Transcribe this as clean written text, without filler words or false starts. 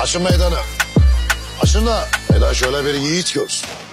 Açın meydanı. Açın da Eda şöyle bir yiğit görsün.